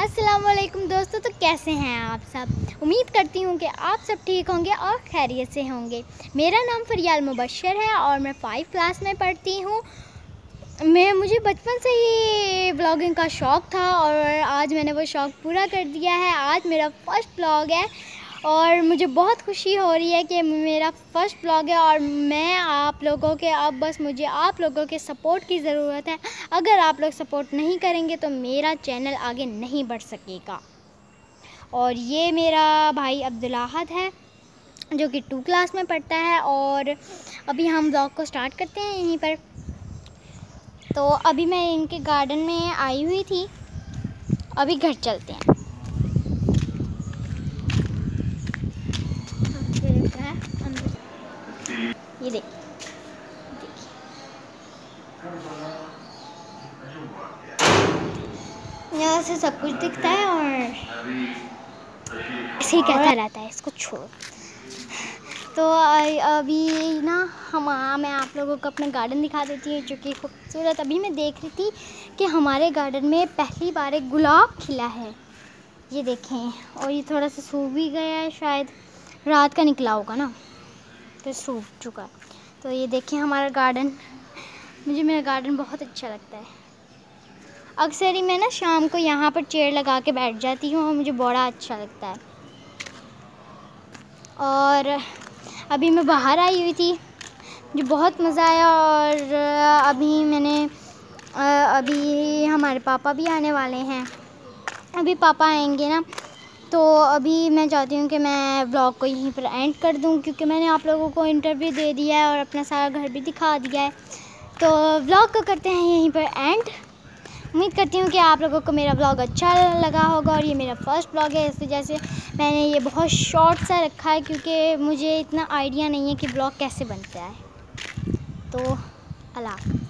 अस्सलामुअलैकुम दोस्तों, तो कैसे हैं आप सब। उम्मीद करती हूँ कि आप सब ठीक होंगे और खैरियत से होंगे। मेरा नाम फरियाल मुबशर है और मैं 5 क्लास में पढ़ती हूँ। मुझे बचपन से ही ब्लॉगिंग का शौक़ था और आज मैंने वो शौक़ पूरा कर दिया है। आज मेरा फ़र्स्ट ब्लॉग है और मुझे बहुत खुशी हो रही है कि मेरा फ़र्स्ट ब्लॉग है और मैं आप लोगों के मुझे आप लोगों के सपोर्ट की ज़रूरत है। अगर आप लोग सपोर्ट नहीं करेंगे तो मेरा चैनल आगे नहीं बढ़ सकेगा। और ये मेरा भाई अब्दुल अहद है जो कि 2 क्लास में पढ़ता है और अभी हम ब्लॉग को स्टार्ट करते हैं यहीं पर। तो अभी मैं इनके गार्डन में आई हुई थी, अभी घर चलते हैं। ये देखिए यहाँ से सब कुछ दिखता है और ऐसे ही कहता रहता है इसको छोड़ो। तो अभी ना मैं आप लोगों को अपना गार्डन दिखा देती हूँ जो कि खूबसूरत। अभी मैं देख रही थी कि हमारे गार्डन में पहली बार एक गुलाब खिला है, ये देखें। और ये थोड़ा सा सूख भी गया है, शायद रात का निकला होगा ना, तो सूख चुका। तो ये देखें हमारा गार्डन। मुझे मेरा गार्डन बहुत अच्छा लगता है। अक्सर ही मैं ना शाम को यहाँ पर चेयर लगा के बैठ जाती हूँ और मुझे बड़ा अच्छा लगता है। और अभी मैं बाहर आई हुई थी, मुझे बहुत मज़ा आया। और अभी हमारे पापा भी आने वाले हैं। अभी पापा आएंगे ना, तो अभी मैं चाहती हूँ कि मैं ब्लॉग को यहीं पर एंड कर दूँ क्योंकि मैंने आप लोगों को इंटरव्यू दे दिया है और अपना सारा घर भी दिखा दिया है। तो ब्लॉग को करते हैं यहीं पर एंड। उम्मीद करती हूँ कि आप लोगों को मेरा ब्लॉग अच्छा लगा होगा। और ये मेरा फ़र्स्ट ब्लॉग है, इस वजह से मैंने ये बहुत शॉर्ट सा रखा है क्योंकि मुझे इतना आइडिया नहीं है कि ब्लॉग कैसे बनता है। तो अल्लाह।